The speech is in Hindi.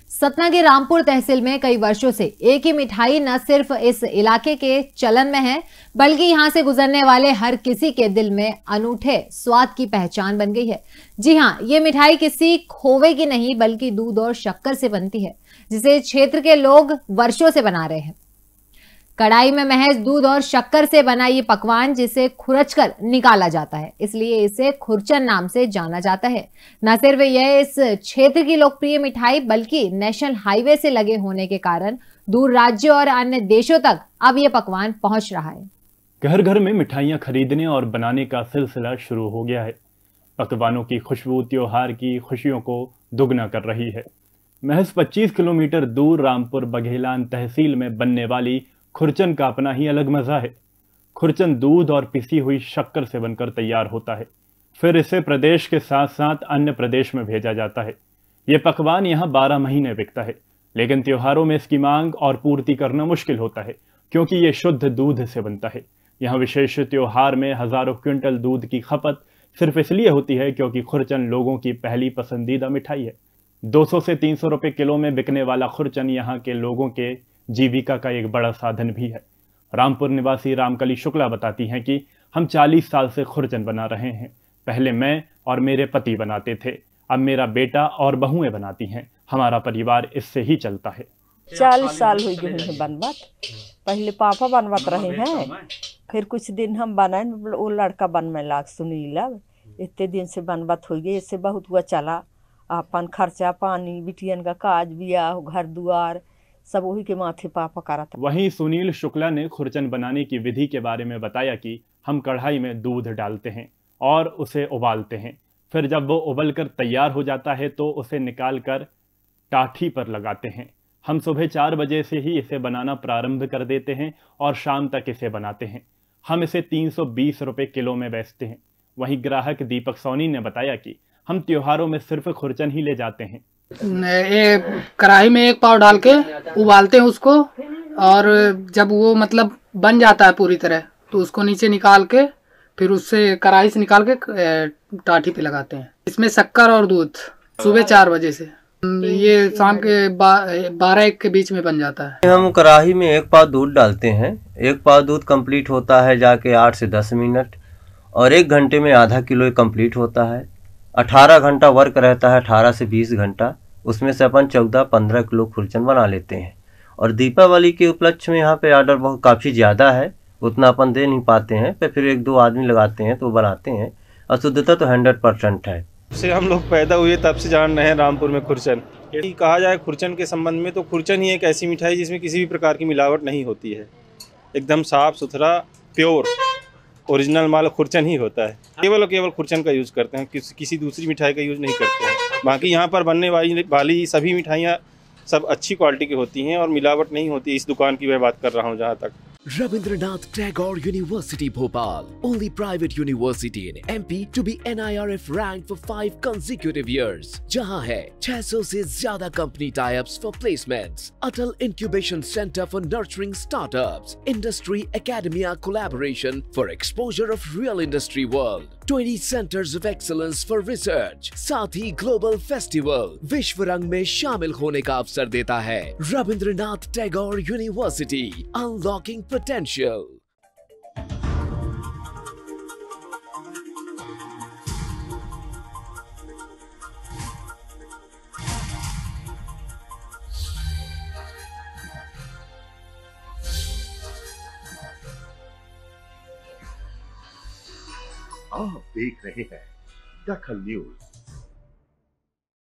सतना के रामपुर तहसील में कई वर्षों से एक ही मिठाई न सिर्फ इस इलाके के चलन में है, बल्कि यहां से गुजरने वाले हर किसी के दिल में अनूठे स्वाद की पहचान बन गई है। जी हां, ये मिठाई किसी खोवे की नहीं बल्कि दूध और शक्कर से बनती है, जिसे क्षेत्र के लोग वर्षों से बना रहे हैं। कढ़ाई में महज दूध और शक्कर से बना ये पकवान जिसे खुरचकर निकाला जाता है, इसलिए इसे खुरचन नाम से जाना जाता है। न सिर्फ यह इस क्षेत्र की लोकप्रिय मिठाई बल्कि नेशनल हाईवे से लगे होने के कारण दूर राज्यों और अन्य देशों तक अब ये पकवान पहुंच रहा है। घर घर में मिठाइयां खरीदने और बनाने का सिलसिला शुरू हो गया है। पकवानों की खुशबू त्योहार की खुशियों को दुगना कर रही है। महज 25 किलोमीटर दूर रामपुर बघेलान तहसील में बनने वाली खुरचन का अपना ही अलग मजा है। खुरचन दूध और पिसी हुई शक्कर से बनकर तैयार होता है, फिर इसे प्रदेश के साथ साथ अन्य प्रदेश में भेजा जाता है। ये पकवान यहाँ 12 महीने बिकता है, लेकिन त्योहारों में इसकी मांग और पूर्ति करना मुश्किल होता है, क्योंकि ये शुद्ध दूध से बनता है। यहाँ विशेष त्योहार में हजारों क्विंटल दूध की खपत सिर्फ इसलिए होती है क्योंकि खुरचन लोगों की पहली पसंदीदा मिठाई है। 200 से 300 रुपए किलो में बिकने वाला खुरचन यहाँ के लोगों के जीविका का एक बड़ा साधन भी है। रामपुर निवासी रामकली शुक्ला बताती हैं कि हम 40 साल से खुरचन बना रहे हैं। पहले मैं और मेरे पति बनाते थे, अब मेरा बेटा और बहुएं बनाती हैं। हमारा परिवार इससे ही चलता है। 40 साल हो गए हैं बनवत। पहले पापा बनवत रहे हैं, फिर कुछ दिन हम बनाए, वो लड़का बनने लाग सुनील। इतने दिन से बनवत हो गए, इससे बहुत हुआ चला। अपन खर्चा पानी बिटियन का काज बियाह घर दुआर सब वही के माथे पापा करा था। वहीं सुनील शुक्ला ने खुरचन बनाने की विधि के बारे में बताया कि हम कढ़ाई में दूध डालते हैं और उसे उबालते हैं। फिर जब वो उबल कर तैयार हो जाता है तो उसे निकाल कर टाठी पर लगाते हैं। हम सुबह 4 बजे से ही इसे बनाना प्रारंभ कर देते हैं और शाम तक इसे बनाते हैं। हम इसे 320 रुपए किलो में बेचते हैं। वहीं ग्राहक दीपक सोनी ने बताया कि हम त्योहारों में सिर्फ खुरचन ही ले जाते हैं। कढ़ाई में 1 पाव डाल के उबालते हैं उसको, और जब वो मतलब बन जाता है पूरी तरह तो उसको नीचे निकाल के फिर उससे कढ़ाई से निकाल के टाठी पे लगाते हैं। इसमें शक्कर और दूध सुबह 4 बजे से ये शाम के 12-1 के बीच में बन जाता है। हम कढ़ाई में 1 पाव दूध डालते हैं। 1 पाव दूध कंप्लीट होता है जाके 8 से 10 मिनट, और 1 घंटे में आधा किलो कंप्लीट होता है। 18 घंटा वर्क रहता है, 18 से 20 घंटा। उसमें से अपन 14-15 किलो खुरचन बना लेते हैं। और दीपावली के उपलक्ष्य में यहाँ पे ऑर्डर बहुत काफ़ी ज़्यादा है, उतना अपन दे नहीं पाते हैं, फिर 1-2 आदमी लगाते हैं तो बनाते हैं। और शुद्धता तो 100% है। से हम लोग पैदा हुए तब से जान रहे हैं रामपुर में खुरचन। यदि कहा जाए खुरचन के संबंध में तो खुरचन ही एक ऐसी मिठाई जिसमें किसी भी प्रकार की मिलावट नहीं होती है। एकदम साफ सुथरा प्योर ओरिजिनल माल खुरचन ही होता है। केवल खुरचन का यूज़ करते हैं, किसी दूसरी मिठाई का यूज़ नहीं करते हैं। बाकी यहाँ पर बनने वाली सभी मिठाइयाँ सब अच्छी क्वालिटी की होती हैं और मिलावट नहीं होती। इस दुकान की मैं बात कर रहा हूँ जहाँ तक। Rabindranath Tagore University Bhopal, only private university in MP to be NIRF ranked for 5 consecutive years. जहाँ है 600 से ज्यादा company tie-ups for placements, Atal Incubation Center for nurturing startups, Industry Academia collaboration for exposure of real industry world, 20 centers of excellence for research, साथ ही global festival विश्व रंग में शामिल होने का अवसर देता है। Rabindranath Tagore university, unlocking potential. आप देख रहे हैं दखल न्यूज।